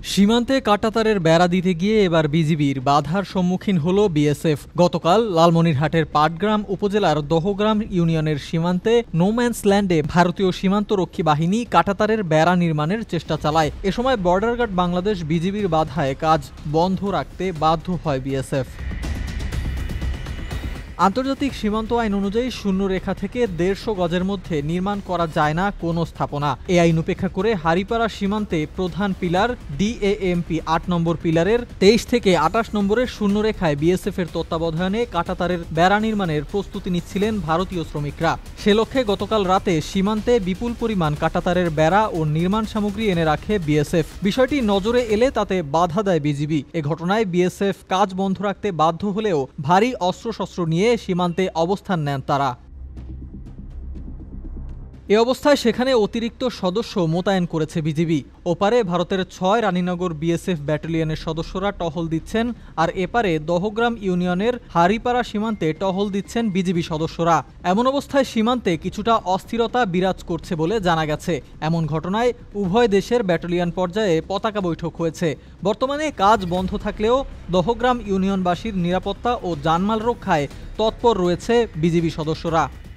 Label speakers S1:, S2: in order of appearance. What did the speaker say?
S1: সীমান্তে কাঁটাতারের বেড়া দিতে গিয়ে এবার বিজিবির বাধার সম্মুখীন হল বিএসএফ। গতকাল লালমনিরহাটের পাটগ্রাম উপজেলার দহগ্রাম ইউনিয়নের সীমান্তে নোম্যান্স ল্যান্ডে ভারতীয় সীমান্তরক্ষী বাহিনী কাঁটাতারের বেড়া নির্মাণের চেষ্টা চালায়। এ সময় বর্ডার গার্ড বাংলাদেশ বিজিবির বাধায় কাজ বন্ধ রাখতে বাধ্য হয় বিএসএফ। আন্তর্জাতিক সীমান্ত আইন অনুযায়ী শূন্য রেখা থেকে ১৫০ গজের মধ্যে নির্মাণ করা যায় না কোনো স্থাপনা। এ আইন উপেক্ষা করে হারিপাড়া সীমান্তে প্রধান পিলার ডিএএমপি ৮ নম্বর পিলারের ২৩ থেকে ২৮ নম্বরের শূন্য রেখায় বিএসএফ এর তত্ত্বাবধানে কাঁটাতারের বেড়া নির্মাণের প্রস্তুতি নিচ্ছিলেন ভারতীয় শ্রমিকরা। সে লক্ষ্যে গতকাল রাতে সীমান্তে বিপুল পরিমাণ কাঁটাতারের বেড়া ও নির্মাণ সামগ্রী এনে রাখে বিএসএফ। বিষয়টি নজরে এলে তাতে বাধা দেয় বিজিবি। এ ঘটনায় বিএসএফ কাজ বন্ধ রাখতে বাধ্য হলেও ভারী অস্ত্রশস্ত্র নিয়ে সীমান্তে অবস্থান নেন তারা। এ অবস্থায় সেখানে অতিরিক্ত সদস্য মোতায়েন করেছে বিজিবি। ওপারে ভারতের ৬ রানীনগর বিএসএফ ব্যাটালিয়নের সদস্যরা টহল দিচ্ছেন, আর এপারে দহগ্রাম ইউনিয়নের হারিপাড়া সীমান্তে টহল দিচ্ছেন বিজিবি সদস্যরা। এমন অবস্থায় সীমান্তে কিছুটা অস্থিরতা বিরাজ করছে বলে জানা গেছে। এমন ঘটনায় উভয় দেশের ব্যাটালিয়ন পর্যায়ে পতাকা বৈঠক হয়েছে। বর্তমানে কাজ বন্ধ থাকলেও দহগ্রাম ইউনিয়নবাসীর নিরাপত্তা ও জানমাল রক্ষায় তৎপর রয়েছে বিজিবি সদস্যরা।